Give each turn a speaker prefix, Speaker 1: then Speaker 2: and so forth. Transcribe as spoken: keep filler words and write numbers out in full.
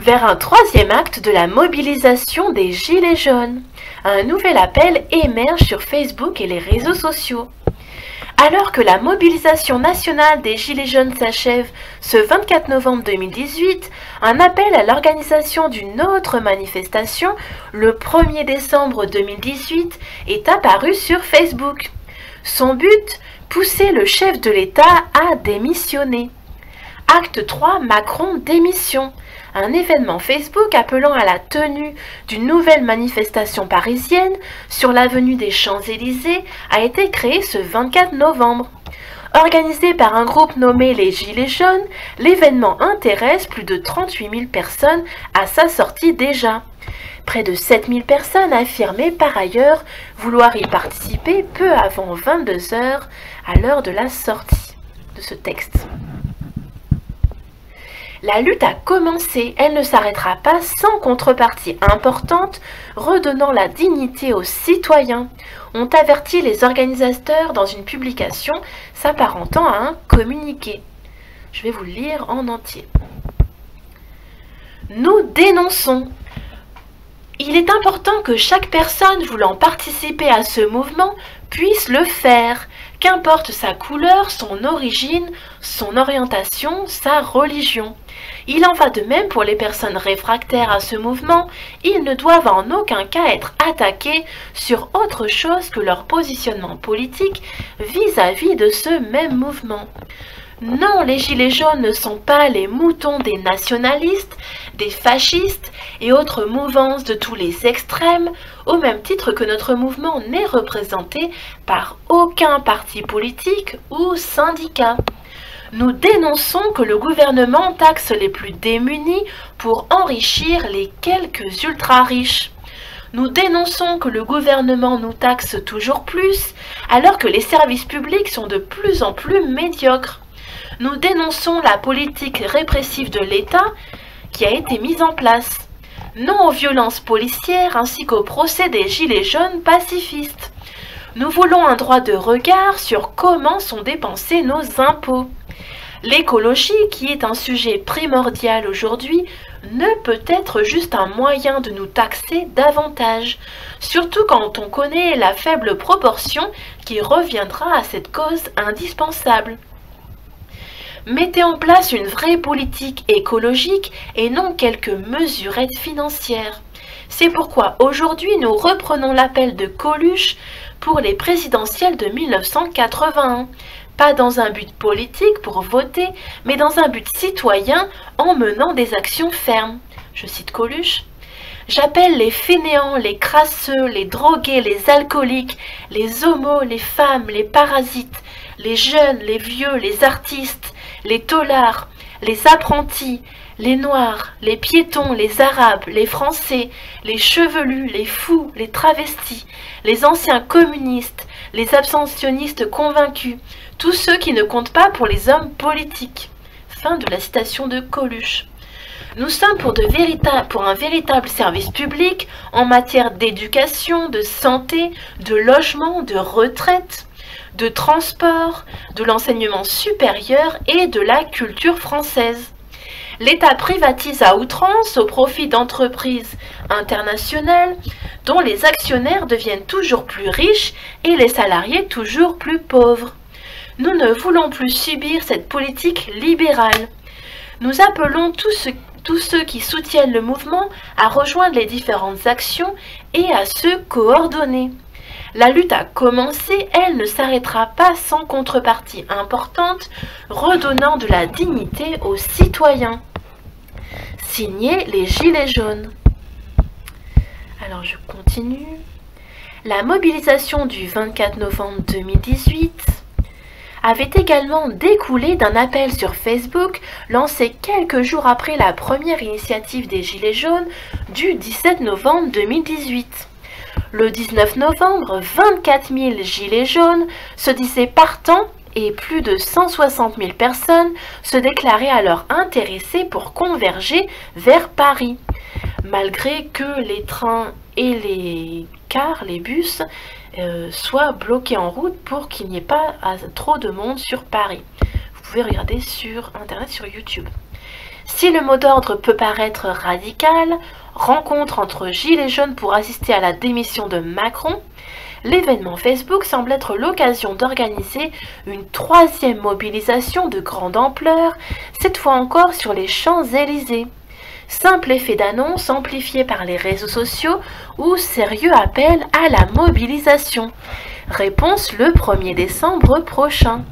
Speaker 1: vers un troisième acte de la mobilisation des Gilets jaunes. Un nouvel appel émerge sur Facebook et les réseaux sociaux. Alors que la mobilisation nationale des Gilets jaunes s'achève ce vingt-quatre novembre deux mille dix-huit, un appel à l'organisation d'une autre manifestation le premier décembre deux mille dix-huit est apparu sur Facebook. Son but, pousser le chef de l'État à démissionner. Acte trois, Macron démission. Un événement Facebook appelant à la tenue d'une nouvelle manifestation parisienne sur l'avenue des Champs-Élysées a été créé ce vingt-quatre novembre. Organisé par un groupe nommé les Gilets jaunes, l'événement intéresse plus de trente-huit mille personnes à sa sortie déjà. Près de sept mille personnes affirmaient par ailleurs vouloir y participer peu avant vingt-deux heures à l'heure de la sortie de ce texte. La lutte a commencé, elle ne s'arrêtera pas sans contrepartie importante, redonnant la dignité aux citoyens, ont averti les organisateurs dans une publication s'apparentant à un communiqué. Je vais vous le lire en entier. Nous dénonçons. Il est important que chaque personne voulant participer à ce mouvement puisse le faire, qu'importe sa couleur, son origine, son orientation, sa religion. Il en va de même pour les personnes réfractaires à ce mouvement, ils ne doivent en aucun cas être attaqués sur autre chose que leur positionnement politique vis-à-vis de ce même mouvement. Non, les Gilets jaunes ne sont pas les moutons des nationalistes, des fascistes et autres mouvances de tous les extrêmes, au même titre que notre mouvement n'est représenté par aucun parti politique ou syndicat. Nous dénonçons que le gouvernement taxe les plus démunis pour enrichir les quelques ultra-riches. Nous dénonçons que le gouvernement nous taxe toujours plus, alors que les services publics sont de plus en plus médiocres. Nous dénonçons la politique répressive de l'État qui a été mise en place. Non aux violences policières ainsi qu'au procès des Gilets jaunes pacifistes. Nous voulons un droit de regard sur comment sont dépensés nos impôts. L'écologie, qui est un sujet primordial aujourd'hui, ne peut être juste un moyen de nous taxer davantage, surtout quand on connaît la faible proportion qui reviendra à cette cause indispensable. Mettez en place une vraie politique écologique et non quelques mesurettes financières. C'est pourquoi aujourd'hui nous reprenons l'appel de Coluche pour les présidentielles de mille neuf cent quatre-vingt-un. Pas dans un but politique pour voter, mais dans un but citoyen en menant des actions fermes. Je cite Coluche. J'appelle les fainéants, les crasseux, les drogués, les alcooliques, les homos, les femmes, les parasites, les jeunes, les vieux, les artistes, les taulards, les apprentis, les noirs, les piétons, les arabes, les français, les chevelus, les fous, les travestis, les anciens communistes, les abstentionnistes convaincus, tous ceux qui ne comptent pas pour les hommes politiques. Fin de la citation de Coluche. Nous sommes pour, de vérita- pour un véritable service public en matière d'éducation, de santé, de logement, de retraite, de transport, de l'enseignement supérieur et de la culture française. L'État privatise à outrance au profit d'entreprises internationales dont les actionnaires deviennent toujours plus riches et les salariés toujours plus pauvres. Nous ne voulons plus subir cette politique libérale. Nous appelons tous ceux, tous ceux qui soutiennent le mouvement à rejoindre les différentes actions et à se coordonner. La lutte a commencé, elle ne s'arrêtera pas sans contrepartie importante, redonnant de la dignité aux citoyens. Signé les Gilets jaunes. Alors je continue. La mobilisation du vingt-quatre novembre deux mille dix-huit avait également découlé d'un appel sur Facebook lancé quelques jours après la première initiative des Gilets jaunes du dix-sept novembre deux mille dix-huit. Le dix-neuf novembre, vingt-quatre mille Gilets jaunes se disaient partants et plus de cent soixante mille personnes se déclaraient alors intéressées pour converger vers Paris, malgré que les trains et les cars, les bus, euh, soient bloqués en route pour qu'il n'y ait pas trop de monde sur Paris. Vous pouvez regarder sur internet, sur YouTube. Si le mot d'ordre peut paraître radical, rencontre entre gilets jaunes pour assister à la démission de Macron, l'événement Facebook semble être l'occasion d'organiser une troisième mobilisation de grande ampleur, cette fois encore sur les Champs-Élysées. Simple effet d'annonce amplifié par les réseaux sociaux ou sérieux appel à la mobilisation. Réponse le premier décembre prochain.